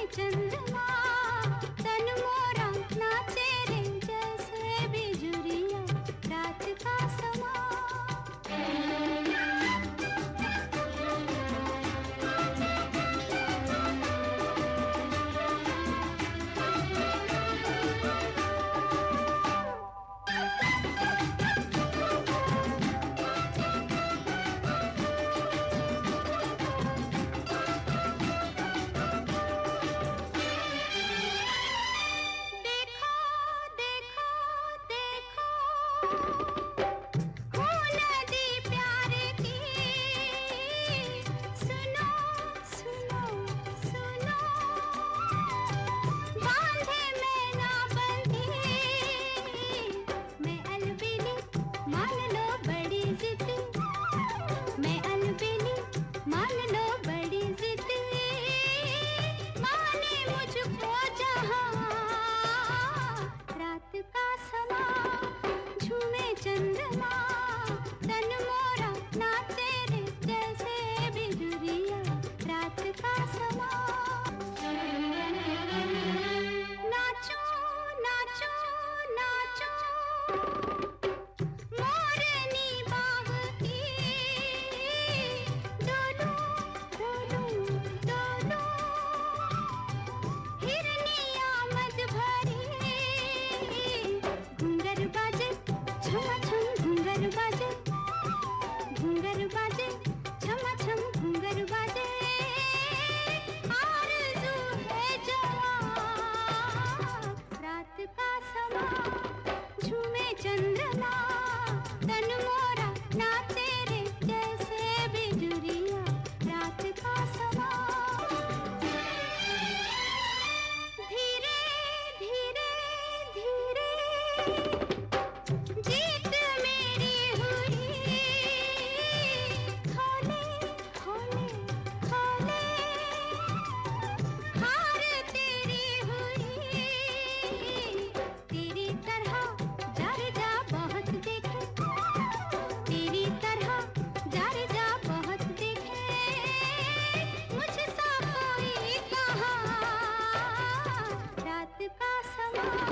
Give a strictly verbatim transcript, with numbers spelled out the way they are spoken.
चंद्रमा तन मोरा नाचे रे जैसे बिजुरिया रात का समा। का समा झूमे चंद्रमा तन मोरा नाचे रे जैसे बिजुरिया रात का समा। नाचो नाचो नाचो मोरनी बाग की डोलो डोलो डोलो हिरनी आमद भरी घूंगर बाजे छमा छम घूंगर बाजे घूंगर बाजे छमा छम घूंगर बाजे आरज़ू है जवां रात का समा झूमे चंद्रमा तन मोरा नाचे रे जैसे बिजुरिया रात का समा। धीरे धीरे धीरे जीत मेरी हुई खोले खोले खोले हार तेरी हुई। तेरी तरह जार जा बहुत देखे तेरी तरह जार जा बहुत देखे मुझसा कोई कहा रात का समा।